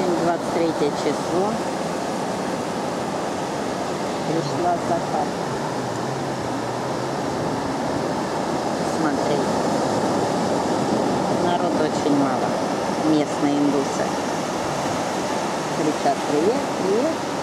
Сегодня 23 число. Пришла закат. Смотреть. Народ очень мало. Местные индусы. Кричат: привет, привет.